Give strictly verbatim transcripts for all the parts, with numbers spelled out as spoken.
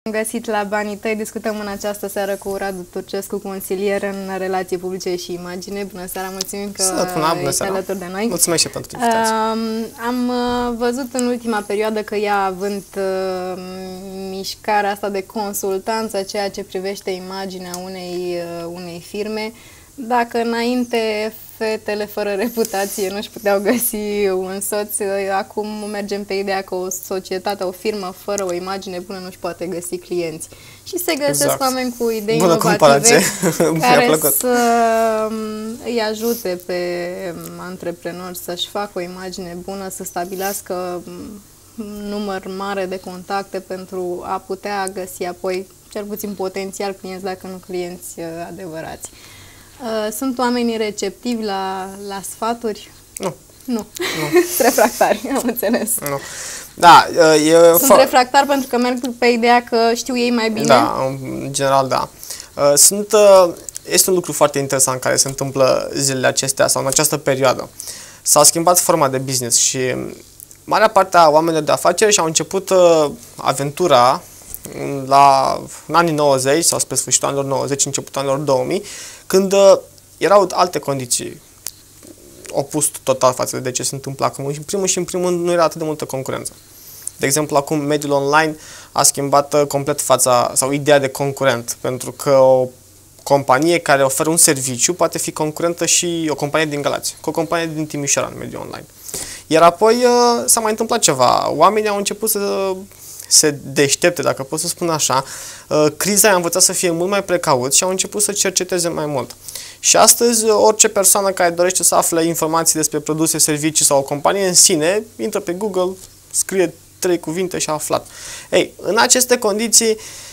Am găsit la banii tăi. Discutăm în această seară cu Radu Turcescu, consilier în relații publice și imagine. Bună seara, mulțumim că ești alături de noi. Mulțumesc și pentru invitație. Am văzut în ultima perioadă că ea, având uh, mișcarea asta de consultanță, ceea ce privește imaginea unei, uh, unei firme, dacă înainte fetele fără reputație nu-și puteau găsi un soț, acum mergem pe ideea că o societate, o firmă fără o imagine bună nu-și poate găsi clienți. Și se găsesc exact. oameni cu idei Bună inovative care să îi ajute pe antreprenori să-și facă o imagine bună, să stabilească număr mare de contacte pentru a putea găsi apoi cel puțin potențial clienți, dacă nu clienți adevărați. Sunt oamenii receptivi la, la sfaturi? Nu. Nu. nu. Sunt refractari, am înțeles. Nu. Da, e Sunt refractari pentru că merg pe ideea că știu ei mai bine? Da, în general da. Sunt, este un lucru foarte interesant care se întâmplă zilele acestea sau în această perioadă. S-a schimbat forma de business și marea parte a oamenilor de afaceri și-au început aventura la în anii nouăzeci sau spre sfârșitul anilor nouăzeci, începutul anilor două mii, când uh, erau alte condiții, opus total față de ce se întâmplă acum. În primul și în primul rând nu era atât de multă concurență. De exemplu, acum mediul online a schimbat uh, complet fața sau ideea de concurent, pentru că o companie care oferă un serviciu poate fi concurentă și o companie din Galați, cu o companie din Timișoara în mediul online. Iar apoi uh, s-a mai întâmplat ceva. Oamenii au început să se deștepte, dacă pot să spun așa. Criza i-a învățat să fie mult mai precauți și au început să cerceteze mai mult. Și astăzi, orice persoană care dorește să afle informații despre produse, servicii sau o companie în sine, intră pe Google, scrie trei cuvinte și a aflat. Ei, în aceste condiții,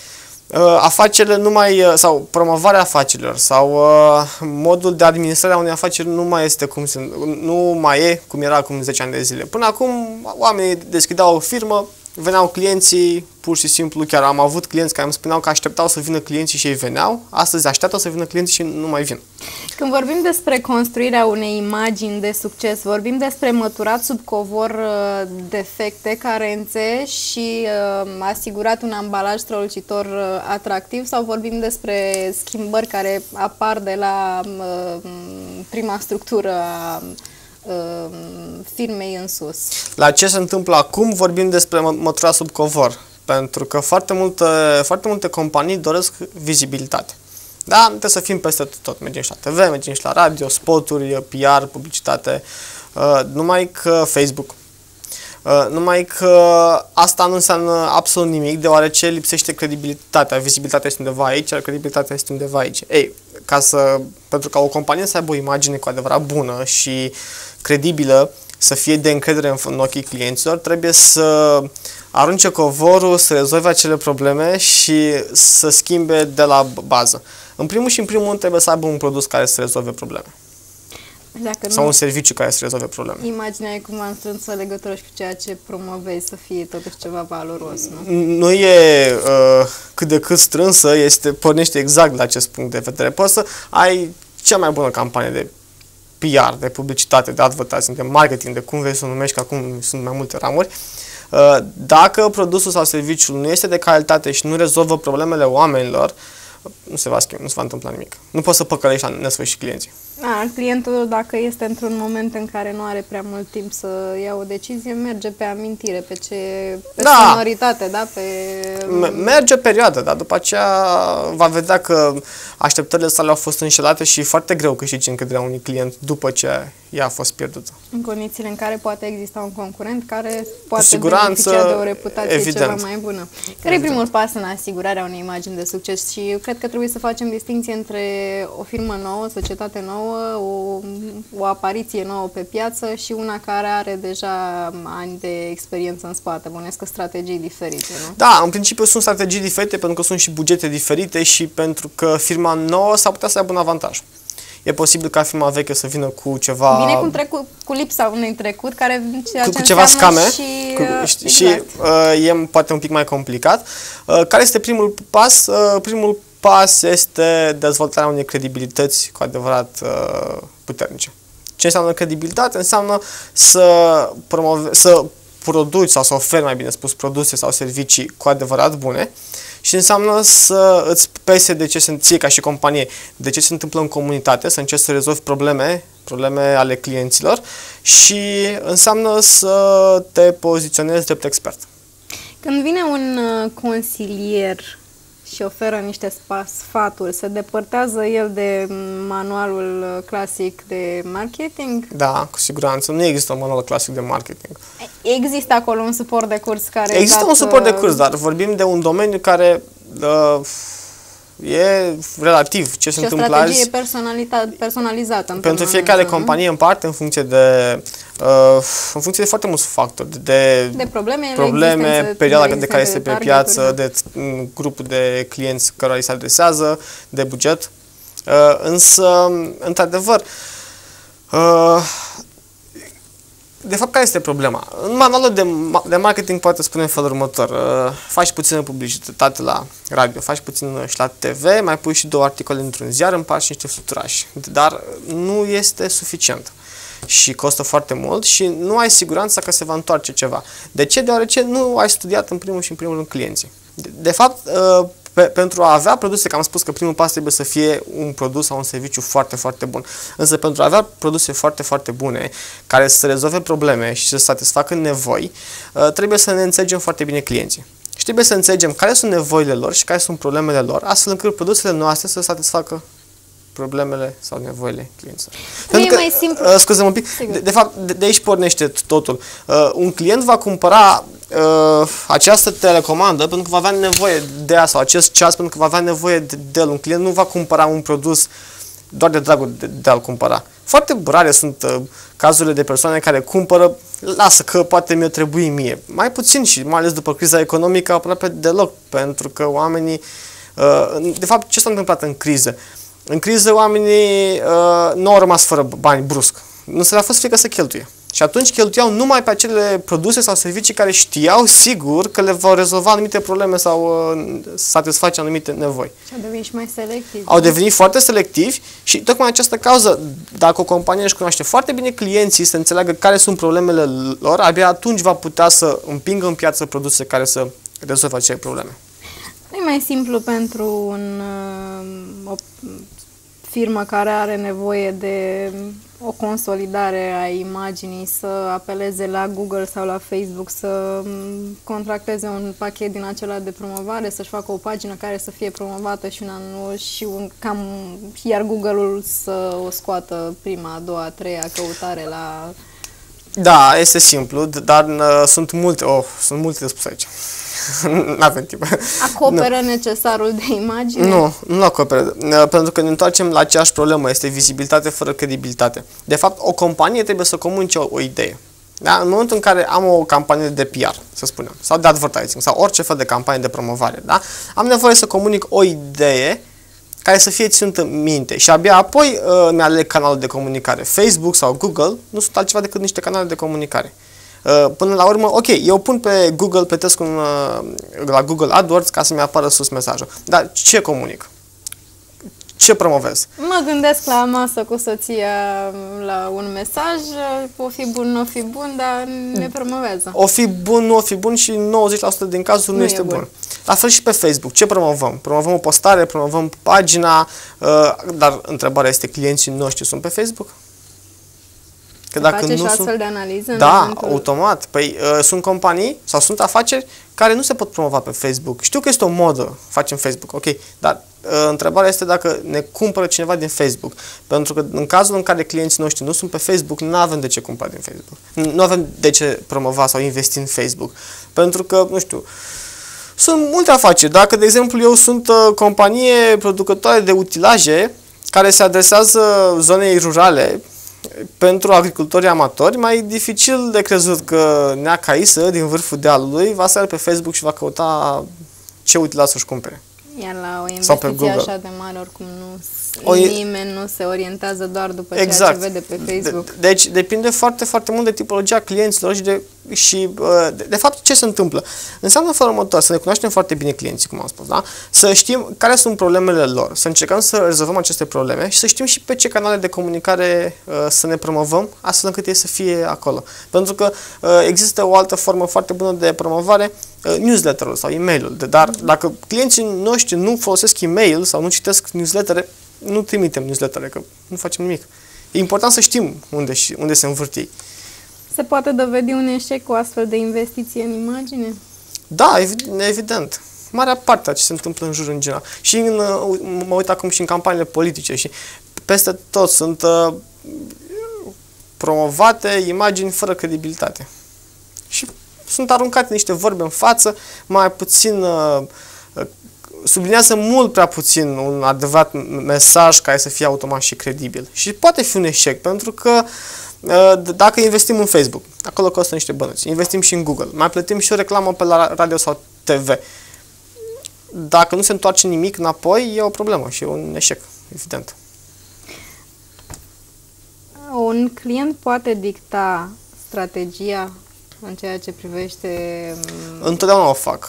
afacerile nu mai, sau promovarea afacerilor sau modul de administrare a unei afaceri nu mai este cum se, nu mai e cum era acum zece ani de zile. Până acum, oamenii deschideau o firmă, veneau clienții, pur și simplu, chiar am avut clienți care îmi spuneau că așteptau să vină clienții și ei veneau, astăzi așteaptă să vină clienții și nu mai vin. Când vorbim despre construirea unei imagini de succes, vorbim despre măturat sub covor defecte, carențe și uh, asigurat un ambalaj strălucitor uh, atractiv, sau vorbim despre schimbări care apar de la uh, prima structură a firmei în sus? La ce se întâmplă acum vorbim despre mătura sub covor, pentru că foarte multe, foarte multe companii doresc vizibilitate. Da, trebuie să fim peste tot, mergem și la T V, mergem și la radio, spoturi, P R, publicitate, numai că Facebook. Numai că asta nu înseamnă absolut nimic, deoarece lipsește credibilitatea. Vizibilitatea este undeva aici, iar credibilitatea este undeva aici. Ei, ca să, pentru ca o companie să aibă o imagine cu adevărat bună și credibilă, să fie de încredere în ochii clienților, trebuie să arunce covorul, să rezolve acele probleme și să schimbe de la bază. În primul și în primul rând trebuie să aibă un produs care să rezolve probleme. Dacă sau nu, un serviciu care să rezolve probleme. Imaginea e cumva strânsă legătură și cu ceea ce promovezi, să fie totuși ceva valoros, nu? Nu e uh, cât de cât strânsă, este, pornește exact la acest punct de vedere. Poți să ai cea mai bună campanie de P R, de publicitate, de advertising, de marketing, de cum vrei să o numești, că acum sunt mai multe ramuri. Uh, dacă produsul sau serviciul nu este de calitate și nu rezolvă problemele oamenilor, nu se va schimba, nu se va întâmpla nimic. Nu poți să păcălești la nesfârșit clienții. A, clientul, dacă este într-un moment în care nu are prea mult timp să ia o decizie, merge pe amintire, pe ce, pe da. sonoritate, da? Pe... Merge o perioadă, dar după aceea va vedea că așteptările sale au fost înșelate și e foarte greu câștigi încrederea unui client după ce ea a fost pierdută. În condițiile în care poate exista un concurent care poate siguranță, beneficia de o reputație evident. ceva mai bună. Care e primul pas în asigurarea unei imagini de succes? Și eu cred că trebuie să facem distinție între o firmă nouă, societate nouă, o, o apariție nouă pe piață și una care are deja ani de experiență în spate. Bănuiesc că strategii diferite, nu? Da, în principiu sunt strategii diferite pentru că sunt și bugete diferite și pentru că firma nouă s-ar putea să aibă un avantaj. E posibil ca firma veche să vină cu ceva... Vine cu, trecut, cu lipsa unui trecut, care ceea cu, ce cu ceva scame și, cu, exact. și uh, e poate un pic mai complicat. Uh, care este primul pas? Uh, primul pas este dezvoltarea unei credibilități cu adevărat uh, puternice. Ce înseamnă credibilitate? Înseamnă să, promove, să produci sau să oferi, mai bine spus, produse sau servicii cu adevărat bune și înseamnă să îți pese de ce se ție ca și companie, de ce se întâmplă în comunitate, să încerci să rezolvi probleme, probleme ale clienților și înseamnă să te poziționezi drept expert. Când vine un consilier și oferă niște sfaturi, se depărtează el de manualul clasic de marketing? Da, cu siguranță. Nu există un manual clasic de marketing. Există acolo un suport de curs care... Există dat, un suport de curs, dar vorbim de un domeniu care uh, e relativ. Ce se întâmplă azi... Și o strategie personalizată. Pentru fiecare companie în parte, în funcție de, uh, în funcție de foarte mulți factori. De, de probleme, probleme perioada de care este pe piață, de grupul de clienți cărora îi se adresează, de buget. Uh, însă, într-adevăr, uh, de fapt, care este problema? În manualul de, de marketing poate spune în felul următor. Uh, faci puțină publicitate la radio, faci puțin și la T V, mai pui și două articole într-un ziar, împarți niște fluturași. Dar nu este suficient. Și costă foarte mult și nu ai siguranța că se va întoarce ceva. De ce? Deoarece nu ai studiat în primul și în primul rând clienții. De, de fapt, uh, Pe, pentru a avea produse, că am spus că primul pas trebuie să fie un produs sau un serviciu foarte, foarte bun. Însă pentru a avea produse foarte, foarte bune, care să rezolve probleme și să satisfacă nevoi, trebuie să ne înțelegem foarte bine clienții. Și trebuie să înțelegem care sunt nevoile lor și care sunt problemele lor, astfel încât produsele noastre să satisfacă problemele sau nevoile clienților. Nu e mai simplu. Uh, scuze-mă un pic, de, de fapt, de, de aici pornește totul. Uh, un client va cumpăra uh, această telecomandă pentru că va avea nevoie de ea sau acest ceas pentru că va avea nevoie de, de el. Un client nu va cumpăra un produs doar de dragul de, de a-l cumpăra. Foarte rare sunt uh, cazurile de persoane care cumpără, lasă că poate mi-o trebuie mie. Mai puțin și mai ales după criza economică aproape deloc, pentru că oamenii, uh, de fapt, ce s-a întâmplat în criză? În criză oamenii uh, nu au rămas fără bani brusc. Nu se le-a fost frică să cheltuie. Și atunci cheltuiau numai pe acele produse sau servicii care știau sigur că le vor rezolva anumite probleme sau uh, satisface anumite nevoi. Și au devenit și mai selectivi. Au devenit foarte selectivi și tocmai această cauză, dacă o companie își cunoaște foarte bine clienții, să înțeleagă care sunt problemele lor, abia atunci va putea să împingă în piață produse care să rezolve acele probleme. Nu e mai simplu pentru un, o firmă care are nevoie de o consolidare a imaginii să apeleze la Google sau la Facebook să contracteze un pachet din acela de promovare, să-și facă o pagină care să fie promovată și una nu, și un, cam, iar Google-ul să o scoată prima, a doua, a treia căutare la... Da, este simplu, dar uh, sunt multe, oh, sunt multe de spus aici. N-avem timp. Acoperă nu. necesarul de imagine? Nu, nu acoperă, pentru că ne întoarcem la aceeași problemă, este vizibilitate fără credibilitate. De fapt, o companie trebuie să comunice o, o idee. Da? În momentul în care am o campanie de P R, să spunem, sau de advertising, sau orice fel de campanie de promovare, da? Am nevoie să comunic o idee care să fie ținută minte și abia apoi uh, mi-aleg canalul de comunicare. Facebook sau Google nu sunt altceva decât niște canale de comunicare. Uh, până la urmă, ok, eu pun pe Google, plătesc un, uh, la Google AdWords ca să-mi apară sus mesajul. Dar ce comunic? Ce promovez? Mă gândesc la masă cu soția la un mesaj, o fi bun, nu o fi bun, dar ne promovează. O fi bun, nu o fi bun și nouăzeci la sută din cazuri nu, nu este bun. bun. La fel și pe Facebook. Ce promovăm? Promovăm o postare, promovăm pagina, uh, dar întrebarea este, clienții noștri sunt pe Facebook? Că dacă face nu și astfel sunt... de analiză? Da, momentul... automat. Păi uh, sunt companii sau sunt afaceri care nu se pot promova pe Facebook. Știu că este o modă, facem Facebook, ok, dar uh, întrebarea este dacă ne cumpără cineva din Facebook. Pentru că în cazul în care clienții noștri nu sunt pe Facebook, nu avem de ce cumpăra din Facebook. Nu avem de ce promova sau investi în Facebook. Pentru că, nu știu, sunt multe afaceri. Dacă, de exemplu, eu sunt uh, companie producătoare de utilaje care se adresează zonei rurale, pentru agricultorii amatori, mai dificil de crezut că Nea Caisă, din vârful dealului, va sări pe Facebook și va căuta ce utilaj să-și cumpere. Iar la o investiție așa de mare, oricum nu, o... nimeni nu se orientează doar după exact. ceea ce vede pe Facebook. De, deci depinde foarte, foarte mult de tipologia clienților și de și, de, de fapt, ce se întâmplă? Înseamnă în felul următor, să ne cunoaștem foarte bine clienții, cum am spus, da? Să știm care sunt problemele lor, să încercăm să rezolvăm aceste probleme și să știm și pe ce canale de comunicare uh, să ne promovăm, astfel încât ei să fie acolo. Pentru că uh, există o altă formă foarte bună de promovare, uh, newsletter-ul sau e-mail-ul. Dar dacă clienții noștri nu folosesc e-mail sau nu citesc newslettere, nu trimitem newslettere, că nu facem nimic. E important să știm unde, unde se învârt ei. Se poate dovedi un eșec cu astfel de investiție în imagine? Da, evident. Marea parte a ce se întâmplă în jur în general. Și în, mă uit acum și în campaniile politice și peste tot sunt uh, promovate imagini fără credibilitate. Și sunt aruncate niște vorbe în față, mai puțin, uh, sublinează mult prea puțin un adevărat mesaj care să fie automat și credibil. Și poate fi un eșec, pentru că dacă investim în Facebook, acolo costă niște bănuți, investim și în Google, mai plătim și o reclamă pe la radio sau T V. Dacă nu se întoarce nimic înapoi, e o problemă și e un eșec, evident. Un client poate dicta strategia în ceea ce privește... Întotdeauna o fac.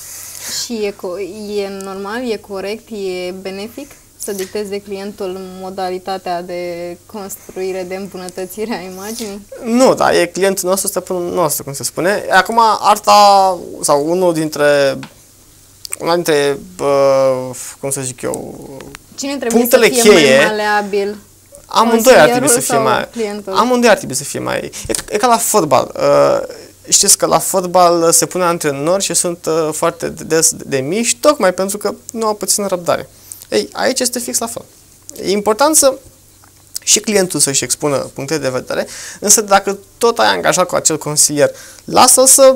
Și e, e normal, e corect, e benefic să dicteze clientul modalitatea de construire, de îmbunătățire a imaginii? Nu, dar e clientul nostru, stăpânul nostru, cum se spune. Acum, arta, sau unul dintre, una dintre, uh, cum să zic eu, cine trebuie punctele să fie cheie, mai maleabil? Amândoi ar trebui să fie mai... Clientul? Amândoi ar trebui să fie mai... E, e ca la fotbal. Uh, știți că la fotbal se pune antrenori și sunt uh, foarte des de, de mici, tocmai pentru că nu au puțină răbdare. Ei, aici este fix la fel. E important să și clientul să-și expună puncte de vedere, însă dacă tot ai angajat cu acel consilier, lasă-l să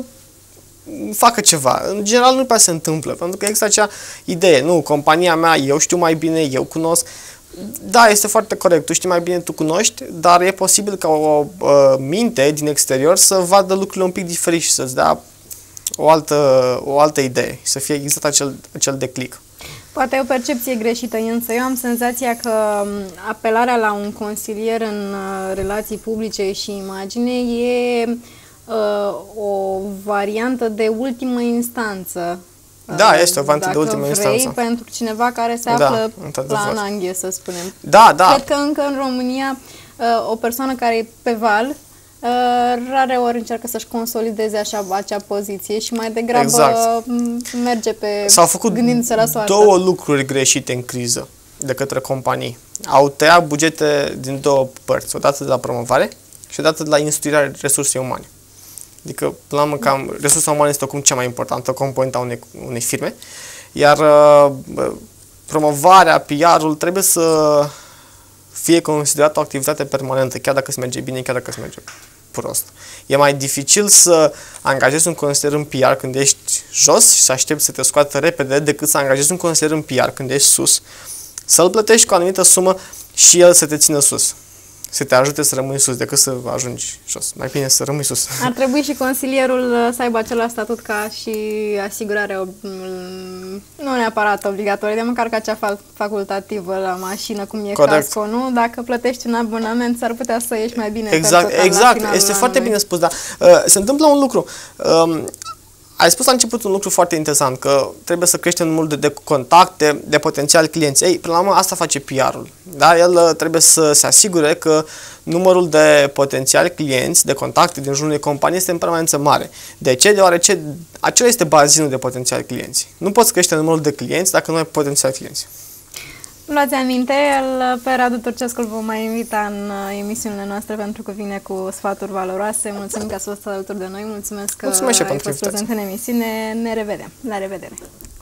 facă ceva. În general nu prea se întâmplă, pentru că există acea idee, nu, compania mea, eu știu mai bine, eu cunosc. Da, este foarte corect, tu știi mai bine, tu cunoști, dar e posibil ca o uh, minte din exterior să vadă lucrurile un pic diferit și să-ți dea o altă, o altă idee, să fie exact acel, acel declic. Poate e o percepție greșită, însă eu am senzația că apelarea la un consilier în uh, relații publice și imagine e uh, o variantă de ultimă instanță. Da, este o variantă de ultimă vrei, instanță. pentru cineva care se află da, la ananghe, să spunem. Da, da. Cred că încă în România uh, o persoană care e pe val uh, rare ori încearcă să-și consolideze așa acea poziție și mai degrabă exact. merge pe S-au făcut gândindu-se la soartă. două lucruri greșite în criză de către companii. Au tăiat bugete din două părți, odată de la promovare și odată de la instruirea resursei umane. Adică, până la urmă, cam resursa umană este acum cea mai importantă componentă a unei, unei firme, iar uh, promovarea, P R-ul trebuie să fie considerată o activitate permanentă, chiar dacă se merge bine, chiar dacă se merge prost. E mai dificil să angajezi un consilier în P R când ești jos și să aștepți să te scoată repede decât să angajezi un consilier în P R când ești sus, să-l plătești cu o anumită sumă și el să te țină sus. Să te ajute să rămâi sus, decât să ajungi jos. Mai bine să rămâi sus. Ar trebui și consilierul să aibă același statut ca și asigurarea, nu neapărat obligatorie, de măcar ca cea facultativă la mașină, cum e casco, nu? Dacă plătești un abonament, s-ar putea să ieși mai bine. Exact, total, exact. Este foarte bine spus, dar uh, se întâmplă un lucru. Uh, Ai spus la început un lucru foarte interesant, că trebuie să creștem numărul de, de contacte, de potențiali clienți. Ei, până la urmă, asta face P R-ul. Da? El trebuie să se asigure că numărul de potențiali clienți, de contacte din jurul unei companii este în permanență mare. De ce? Deoarece acela este bazinul de potențiali clienți. Nu poți crește numărul de clienți dacă nu ai potențiali clienți. Luați aminte, el, pe Radu Turcescu îl vom mai invita în emisiunile noastre pentru că vine cu sfaturi valoroase. Mulțumim că ați fost alături de noi, mulțumesc că Mulțumesc ai fost prezent în emisiune. Ne revedem. La revedere!